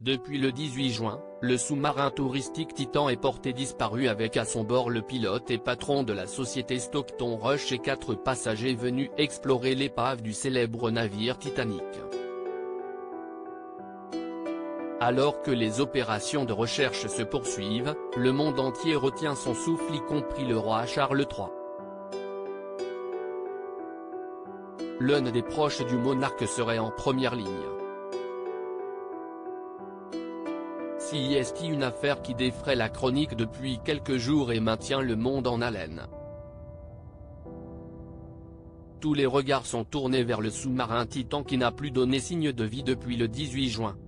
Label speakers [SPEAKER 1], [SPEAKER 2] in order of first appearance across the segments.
[SPEAKER 1] Depuis le 18 juin, le sous-marin touristique Titan est porté disparu avec à son bord le pilote et patron de la société Stockton Rush et 4 passagers venus explorer l'épave du célèbre navire Titanic. Alors que les opérations de recherche se poursuivent, le monde entier retient son souffle y compris le roi Charles III. L'un des proches du monarque serait en première ligne. Si est une affaire qui défraie la chronique depuis quelques jours et maintient le monde en haleine. Tous les regards sont tournés vers le sous-marin Titan qui n'a plus donné signe de vie depuis le 18 juin.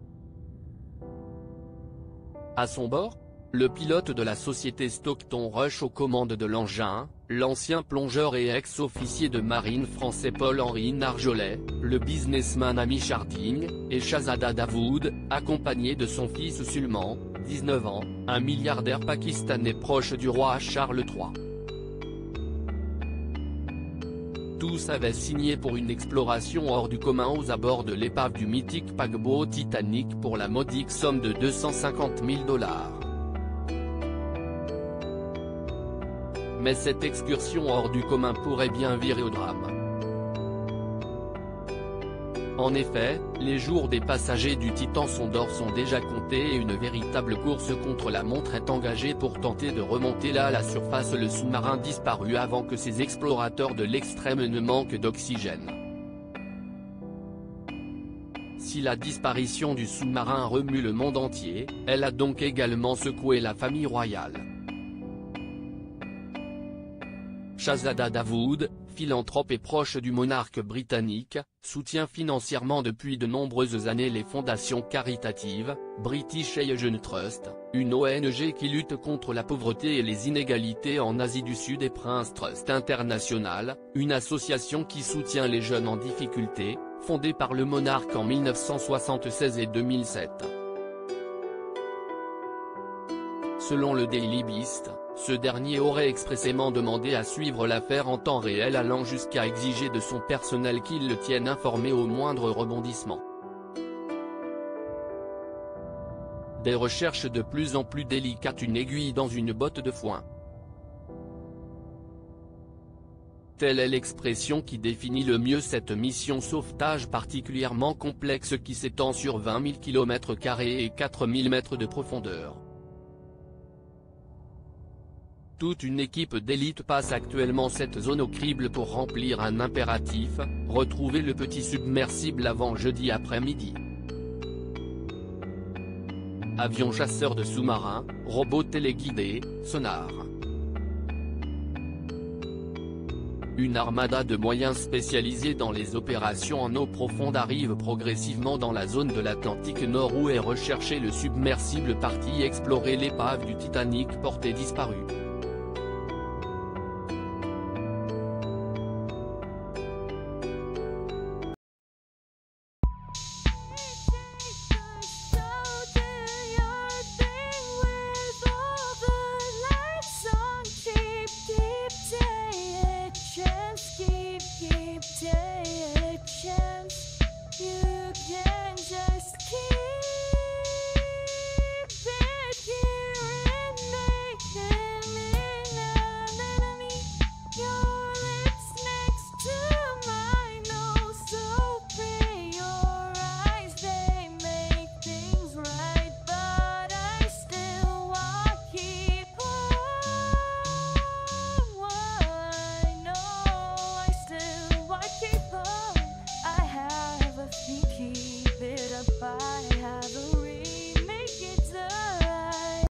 [SPEAKER 1] À son bord, le pilote de la société Stockton Rush aux commandes de l'engin, l'ancien plongeur et ex-officier de marine français Paul-Henri Narjolet, le businessman Amish Harding, et Shahzada Dawood, accompagné de son fils Sulman, 19 ans, un milliardaire pakistanais proche du roi Charles III. Tous avaient signé pour une exploration hors du commun aux abords de l'épave du mythique paquebot Titanic pour la modique somme de 250 000 $. Mais cette excursion hors du commun pourrait bien virer au drame. En effet, les jours des passagers du Titan sont déjà comptés et une véritable course contre la montre est engagée pour tenter de remonter à la surface le sous-marin disparu avant que ces explorateurs de l'extrême ne manquent d'oxygène. Si la disparition du sous-marin remue le monde entier, elle a donc également secoué la famille royale. Shahzada Dawood, philanthrope et proche du monarque britannique, soutient financièrement depuis de nombreuses années les fondations caritatives, British Asian Trust, une ONG qui lutte contre la pauvreté et les inégalités en Asie du Sud et Prince Trust International, une association qui soutient les jeunes en difficulté, fondée par le monarque en 1976 et 2007. Selon le Daily Beast, ce dernier aurait expressément demandé à suivre l'affaire en temps réel allant jusqu'à exiger de son personnel qu'il le tienne informé au moindre rebondissement. Des recherches de plus en plus délicates, une aiguille dans une botte de foin. Telle est l'expression qui définit le mieux cette mission sauvetage particulièrement complexe qui s'étend sur 20 000 km² et 4 000 mètres de profondeur. Toute une équipe d'élite passe actuellement cette zone au crible pour remplir un impératif, retrouver le petit submersible avant jeudi après-midi. Avions chasseurs de sous-marins, robots téléguidés, sonars. Une armada de moyens spécialisés dans les opérations en eau profonde arrive progressivement dans la zone de l'Atlantique Nord où est recherché le submersible parti explorer l'épave du Titanic porté disparu.